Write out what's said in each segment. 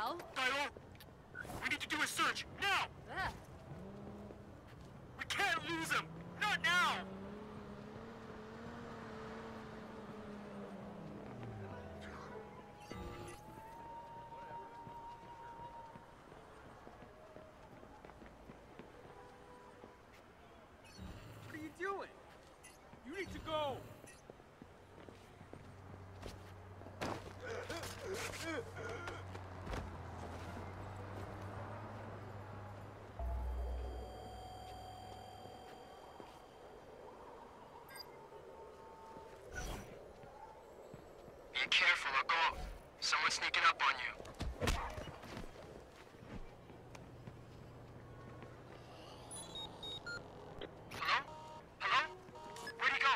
Well? Daigo, we need to do a search, now! We can't lose him! Not now! What are you doing? You need to go! Be careful, Ako. Someone's sneaking up on you. Hello? Hello? Where'd he go?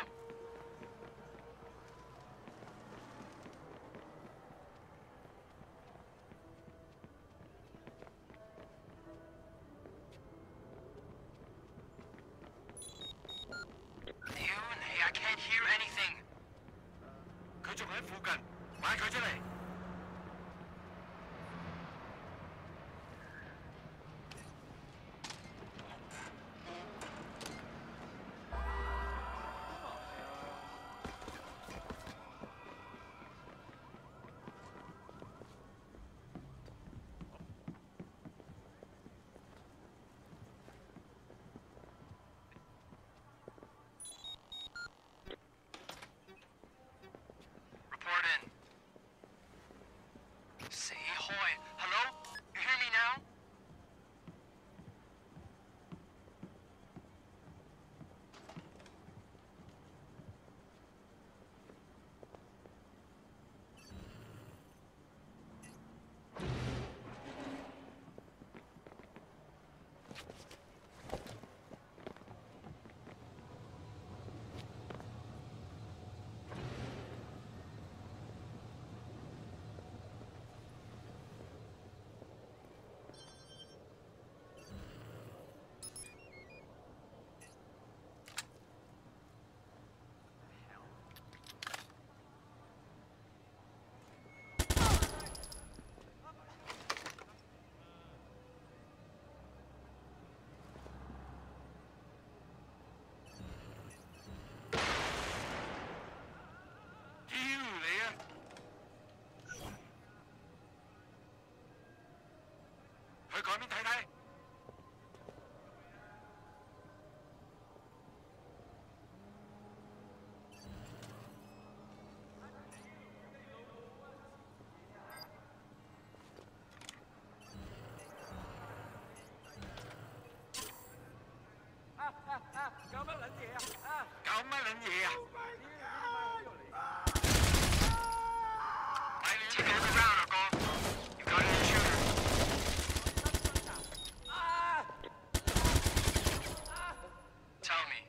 I can't hear anything. 佢仲喺附近，買佢出嚟。Report in. Say hoy. Hello? You hear me now? Take a look around, Uncle. You got an intruder. Tell me.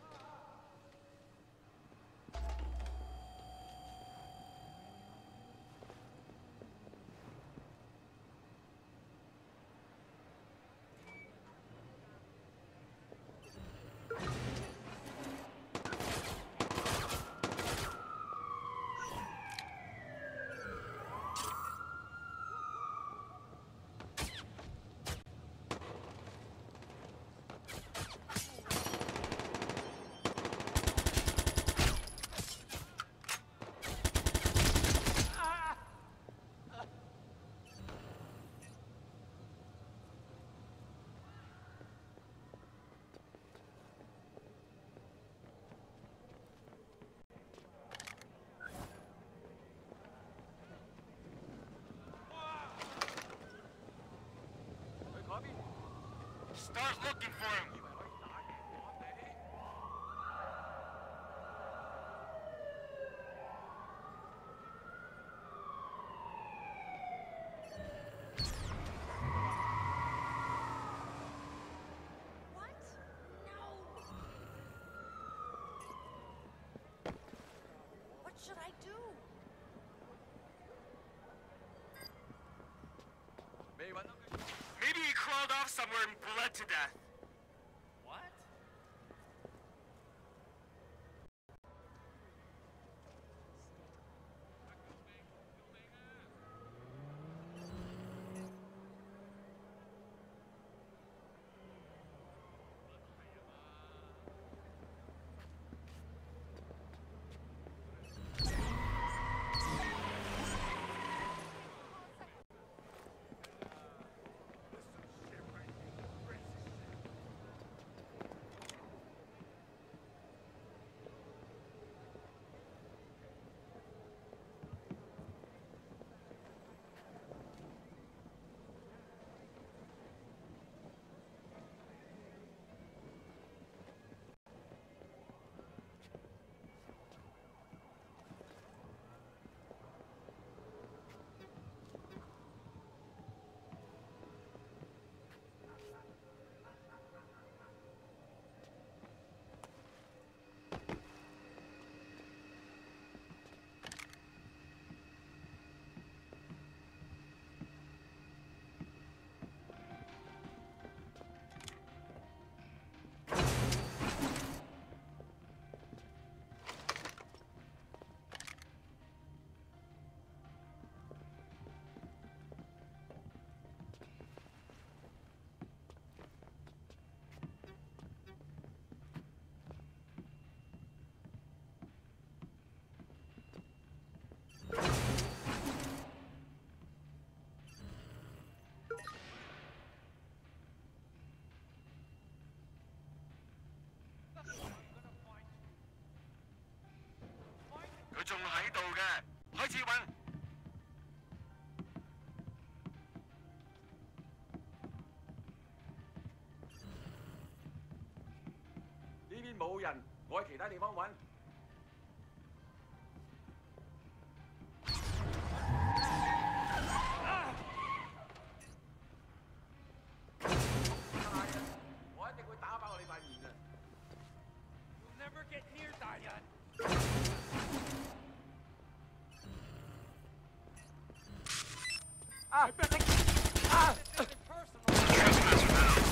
Start looking for him. What? No! What should I do? Maybe he crawled off somewhere and bled to death. What? 冇人，我喺其他地方揾。我一定會打爆你塊面啊！ You'll never get near Dayan. I bet they personal.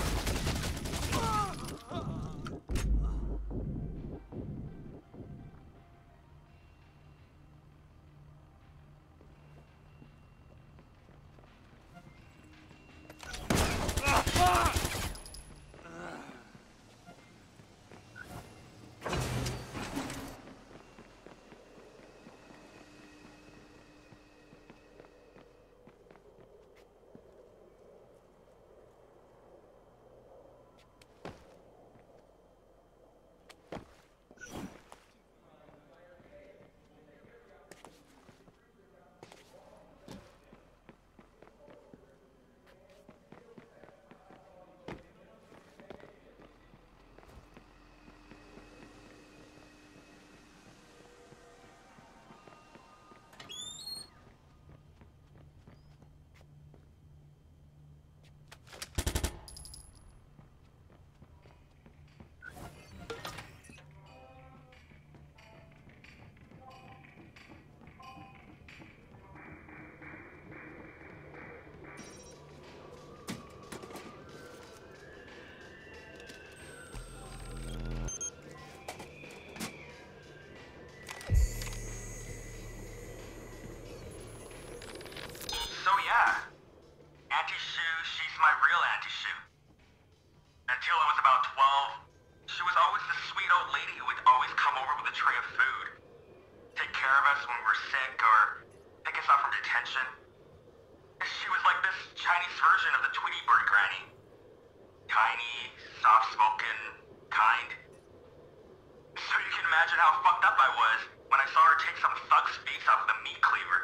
So yeah, Auntie Shu, she's my real Auntie Shu. Until I was about 12, she was always the sweet old lady who would always come over with a tray of food, take care of us when we were sick, or pick us up from detention. She was like this Chinese version of the Tweety Bird granny. Tiny, soft-spoken, kind. So you can imagine how fucked up I was when I saw her take some thug's face off with a meat cleaver.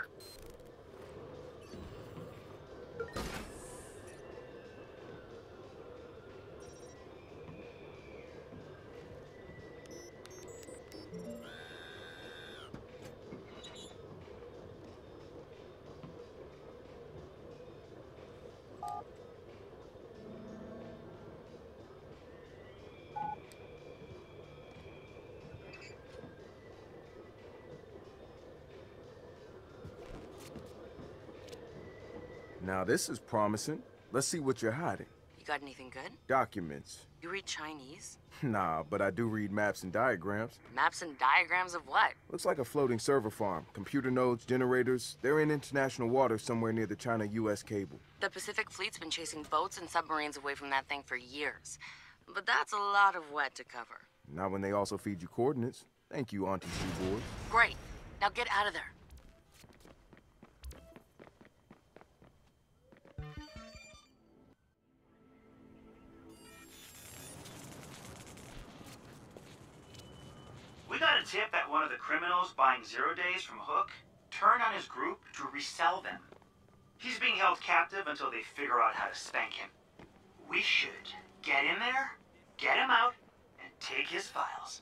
Now this is promising. Let's see what you're hiding. You got anything good? Documents. You read Chinese? Nah, but I do read maps and diagrams. Maps and diagrams of what? Looks like a floating server farm. Computer nodes, generators. They're in international waters somewhere near the China-US cable. The Pacific Fleet's been chasing boats and submarines away from that thing for years. But that's a lot of wet to cover. Not when they also feed you coordinates. Thank you, Auntie Shoe Boys. Great. Now get out of there. We got a tip that one of the criminals buying 0 days from Hook turned on his group to resell them. He's being held captive until they figure out how to spank him. We should get in there, get him out, and take his files.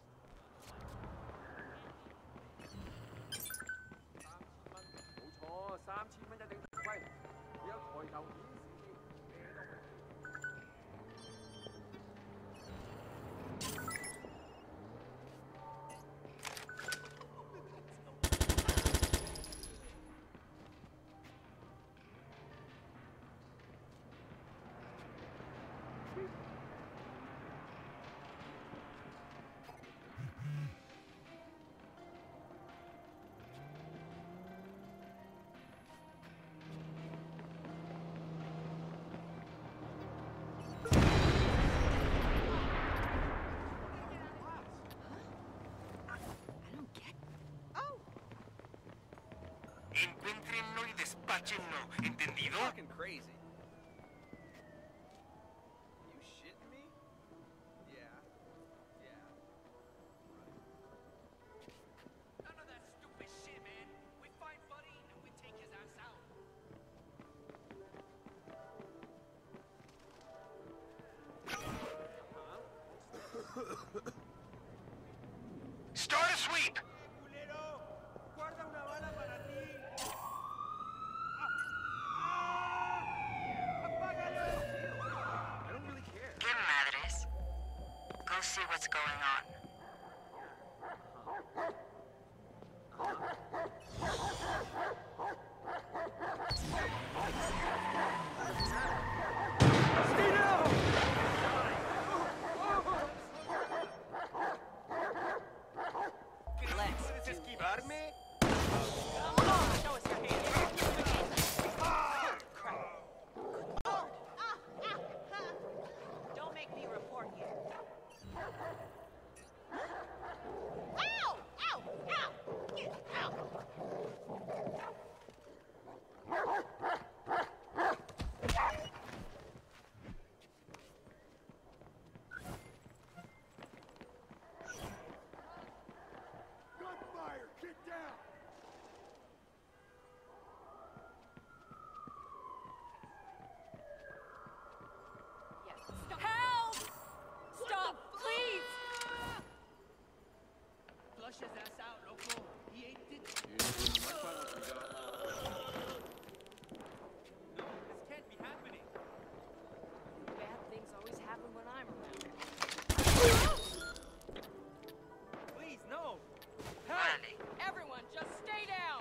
Encuéntrenlo y despáchenlo, ¿entendido? Fucking crazy. You shitting me? Yeah. Yeah. None of that stupid shit, man. We find Buddy and we take his ass out. what's going on. Don't make me report you. Ow! Ow! Ow! Ow! Gunfire! Get down! Help! Stop, please! Flush his ass out, loco. He ain't did. No, this can't be happening. Bad things always happen when I'm around. Please, no. Randy, Everyone, just stay down!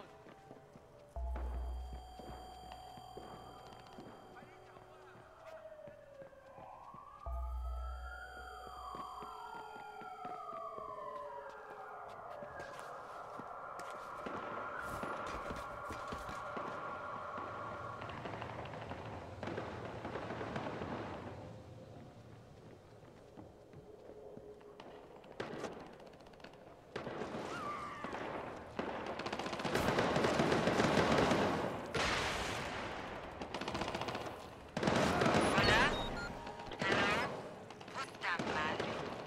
hola? Hello? Puta madre.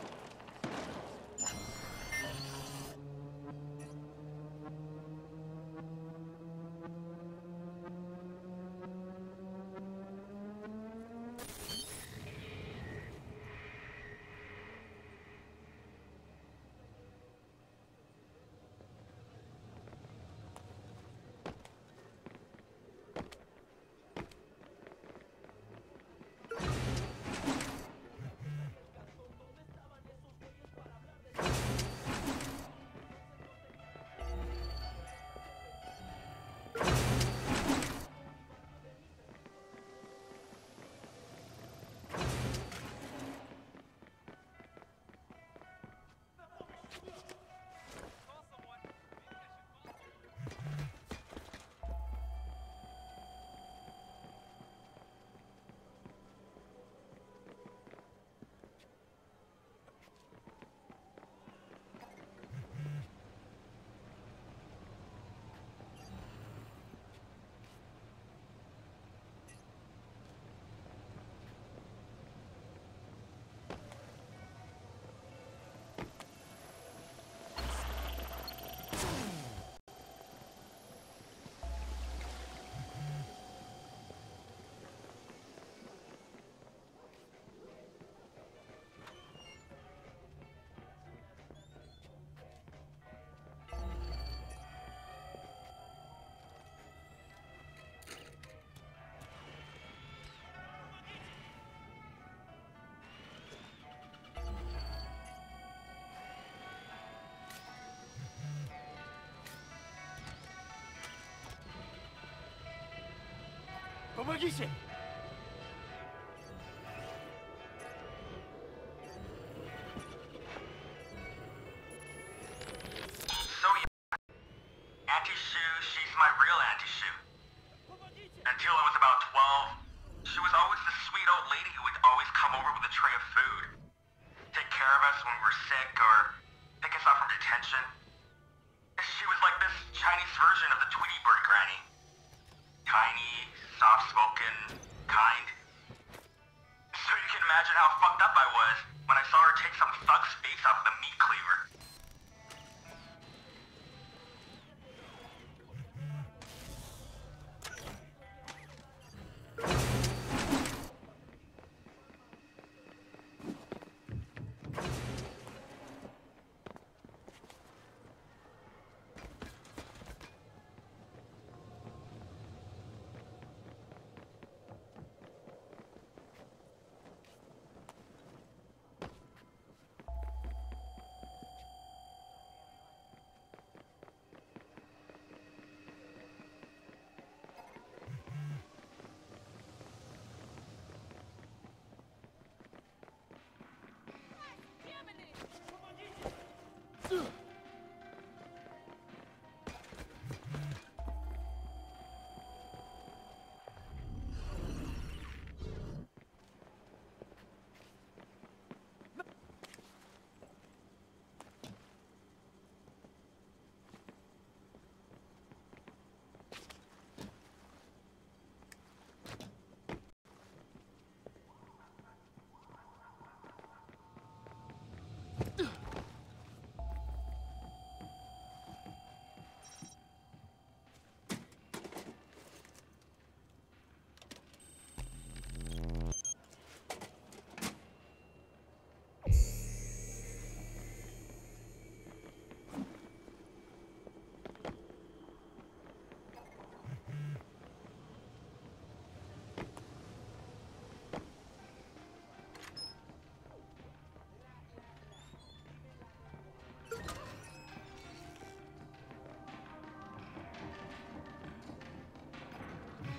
Помогите! So yeah, Auntie Sue, she's my real Auntie Sue. Until I was about 12, she was always the sweet old lady who would always come over with a tray of food. Take care of us when we were sick or pick us up from detention. She was like this Chinese version of the Tweety Bird granny. Tiny, soft-spoken, kind. So you can imagine how fucked up I was when I saw her take some thug's face off with a meat cleaver.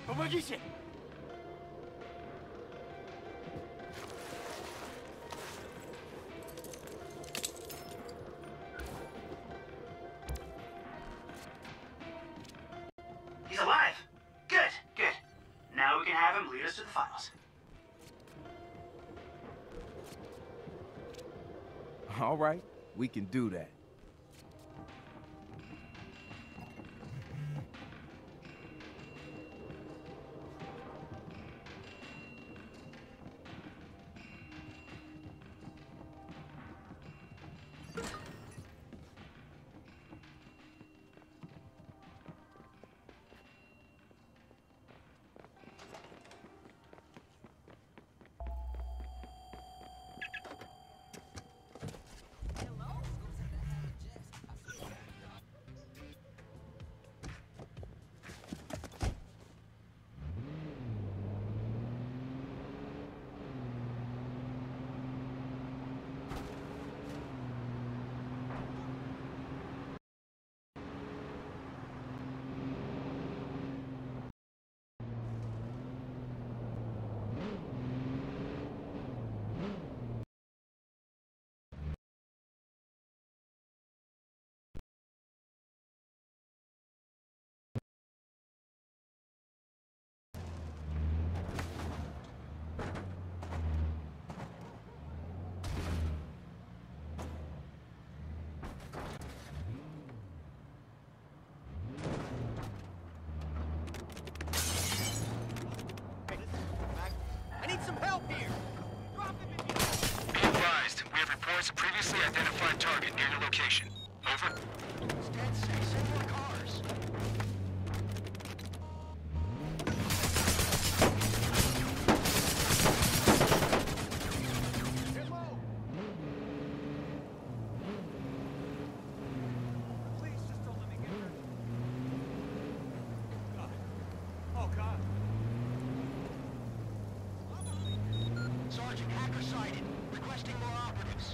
Помогите! He's alive! Good, good. Now we can have him lead us to the files. All right, we can do that. I need some help here! Drop him if you... Be advised, we have reports of previously identified target near your location. Over. It's dead safe. Send more cars. Get low! Please, just don't let me get hurt. God. Oh, God. Sergeant, hacker sighted. Requesting more operatives.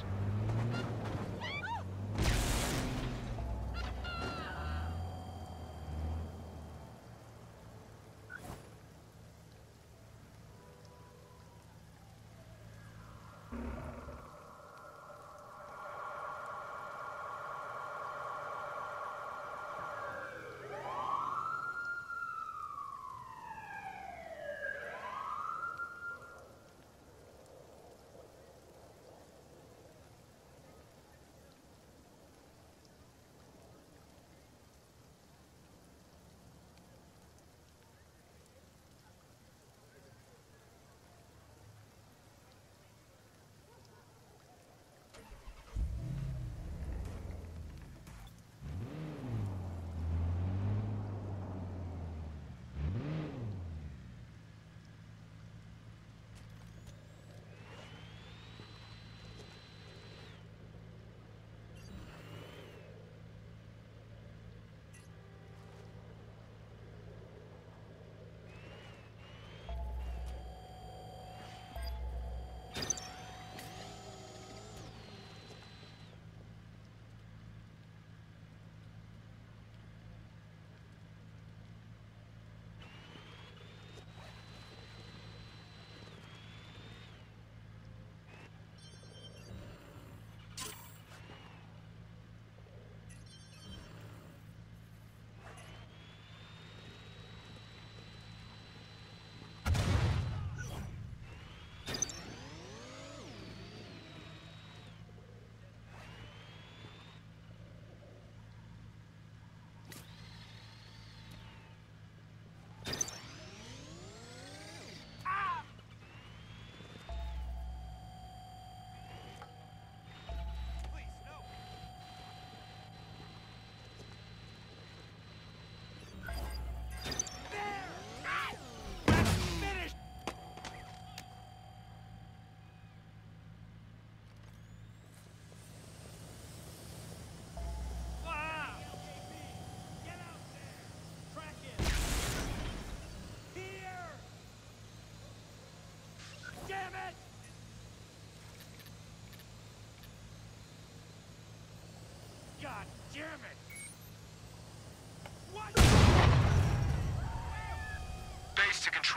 God damn it! What?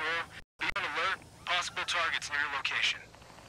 patrol. Be on alert. Possible targets near your location.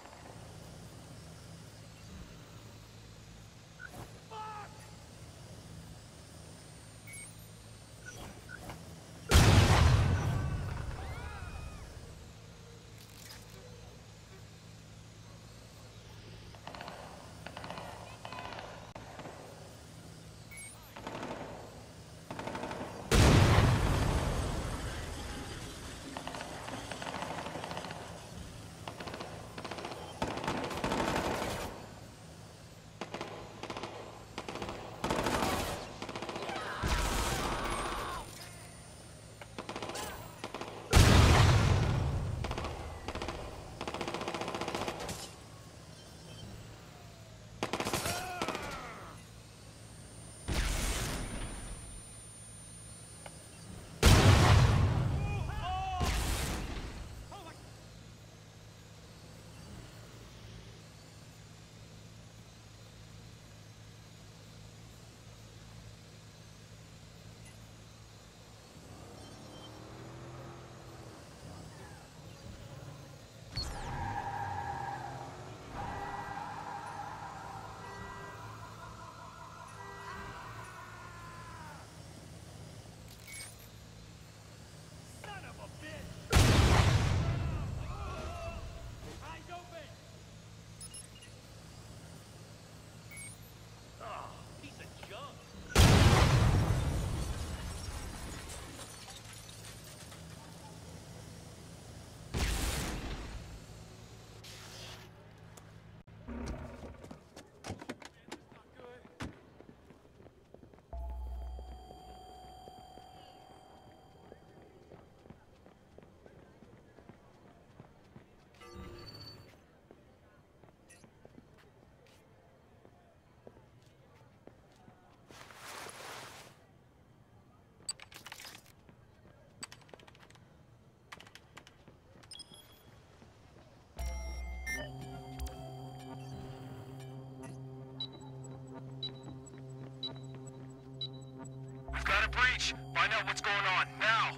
We've got a breach. Find out what's going on, now!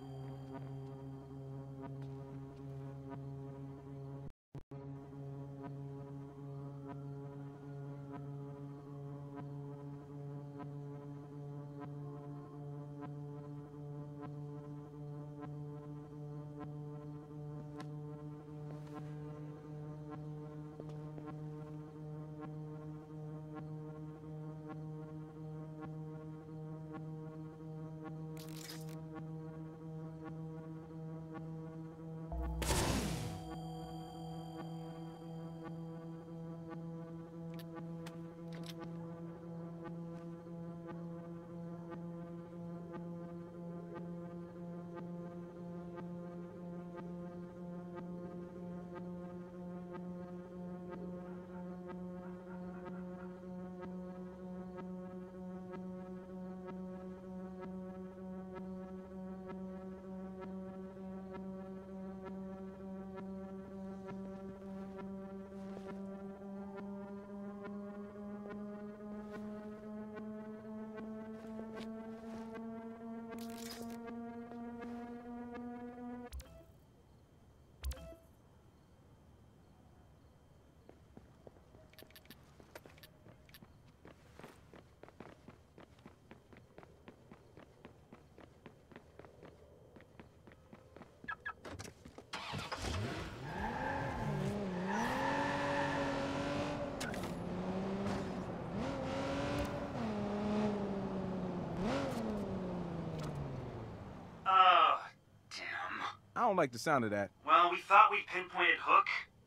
I don't like the sound of that. Well, we thought we pinpointed Hook.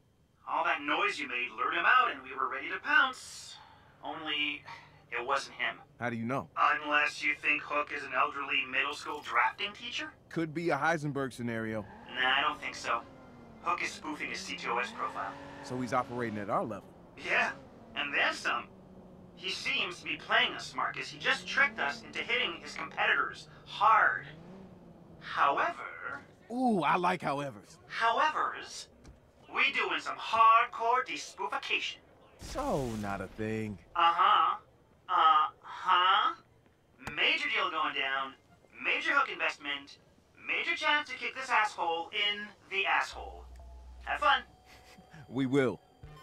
All that noise you made lured him out and we were ready to pounce. Only, it wasn't him. How do you know? Unless you think Hook is an elderly middle school drafting teacher? Could be a Heisenberg scenario. Nah, I don't think so. Hook is spoofing his CTOS profile. So he's operating at our level. Yeah, and then some. He seems to be playing us, Marcus. He just tricked us into hitting his competitors hard. However... Ooh, I like howevers. Howevers, we doing some hardcore despoofication. So not a thing. Uh-huh. Uh-huh. Major deal going down. Major Hook investment. Major chance to kick this asshole in the asshole. Have fun. We will.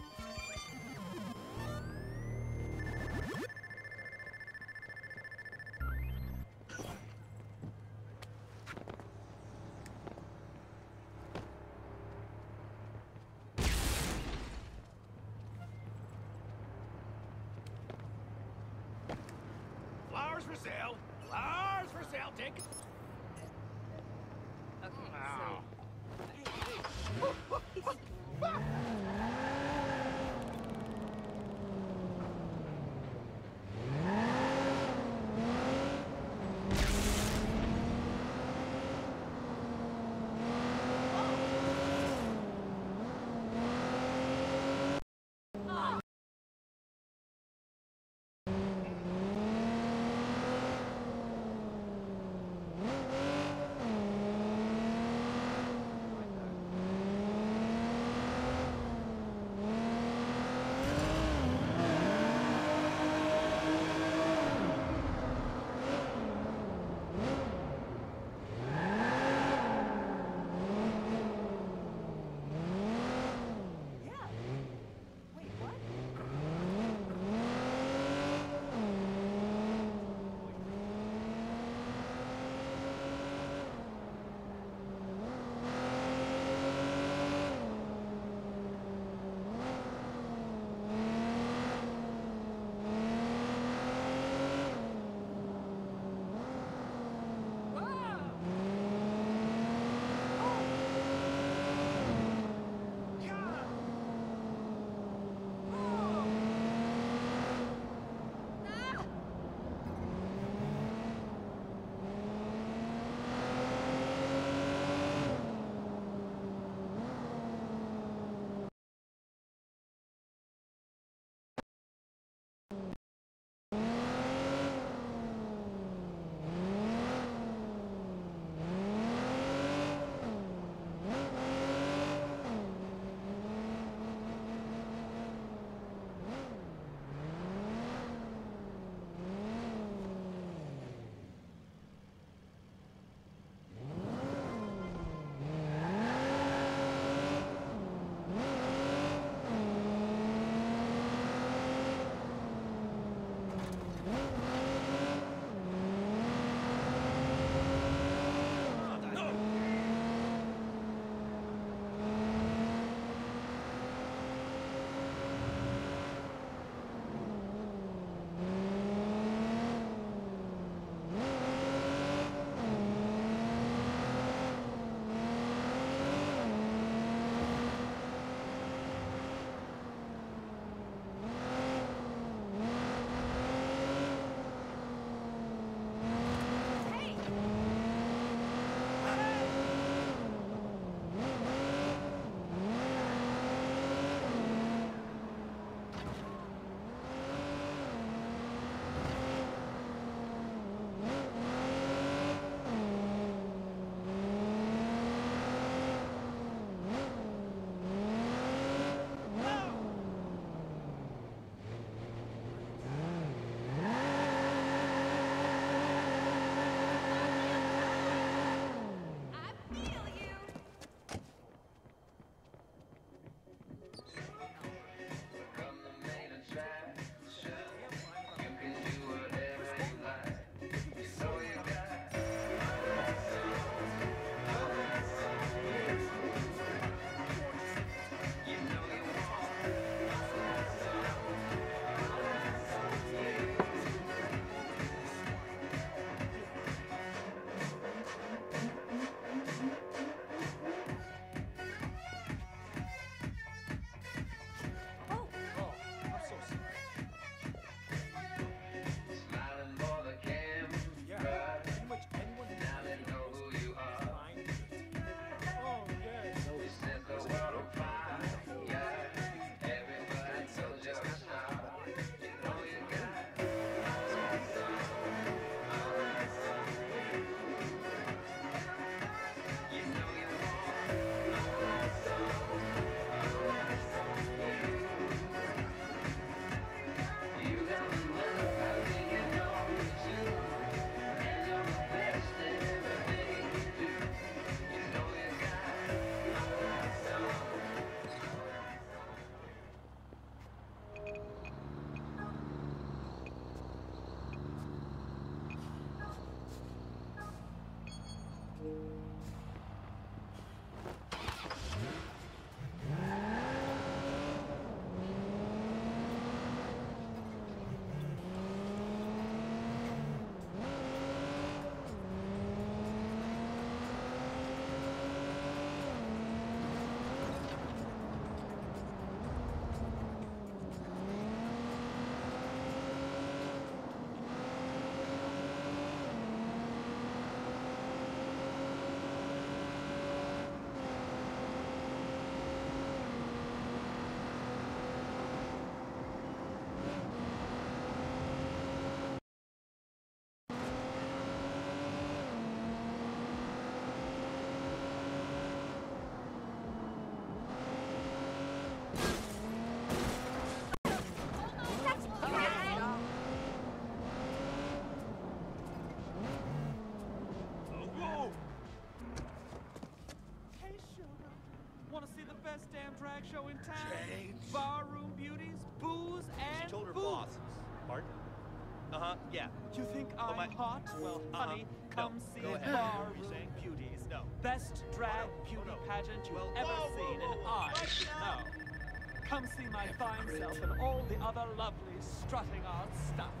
Flowers for sale. Flowers for sale. Take it. Okay, Hey, sugar. Want to see the best damn drag show in town? Barroom beauties, booze, and She told her food. boss. Pardon? Uh-huh, yeah. You think Oh, I'm my- hot? Well, honey, come No, see go ahead. What were you Barroom saying? Beauties. No. Best drag Oh, no. beauty Oh, no. pageant you've Well, ever whoa, whoa, seen, whoa, and whoa. I should know. Come see my fine self and all the other lovely strutting art stuff.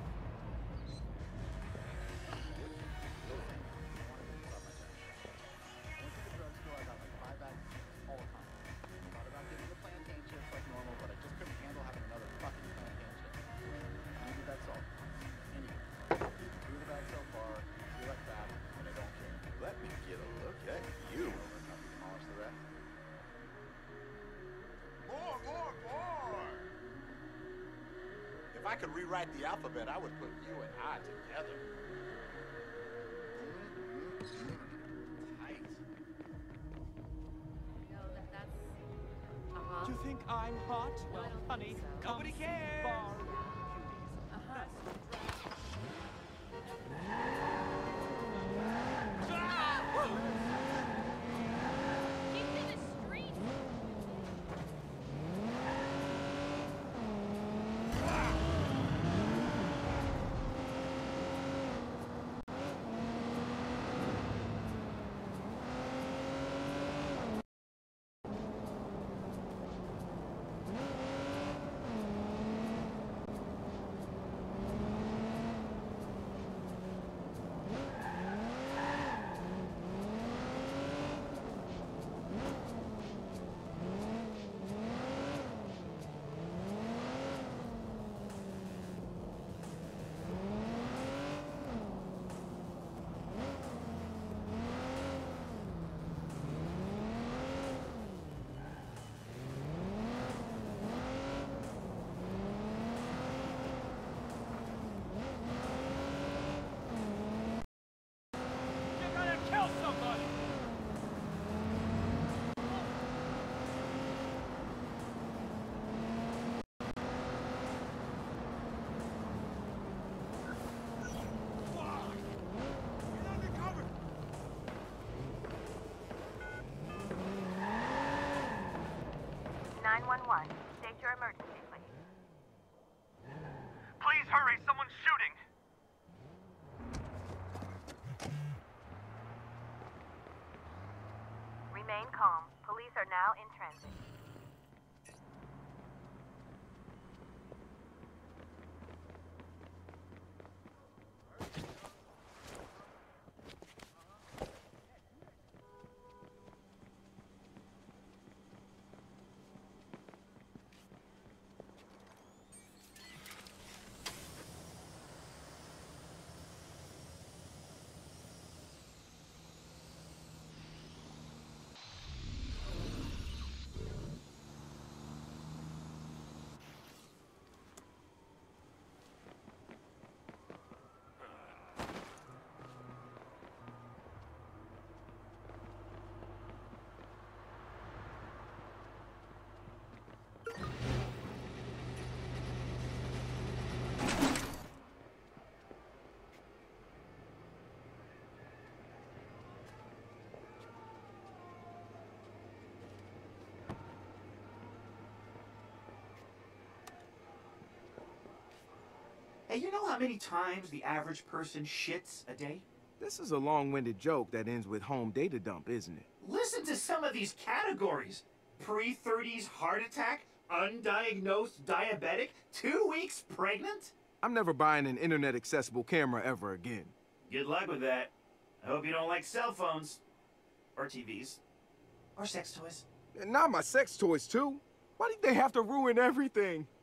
Let me get a look at you. More! If I could rewrite the alphabet, I would put you and I together. Tight. No, that's... You think I'm hot? Well, don't honey, think so. come Nobody see cares. Barroom Beauties. Uh-huh. Keep in the streets! You're gonna kill somebody! Get undercover! 911. State your emergency, please. Please hurry, someone's shooting! Remain calm. Police are now in transit. Hey, you know how many times the average person shits a day? This is a long-winded joke that ends with home data dump, isn't it? Listen to some of these categories. Pre-30s heart attack, undiagnosed diabetic, 2 weeks pregnant? I'm never buying an internet-accessible camera ever again. Good luck with that. I hope you don't like cell phones. Or TVs. Or sex toys. And not my sex toys, too. Why do they have to ruin everything?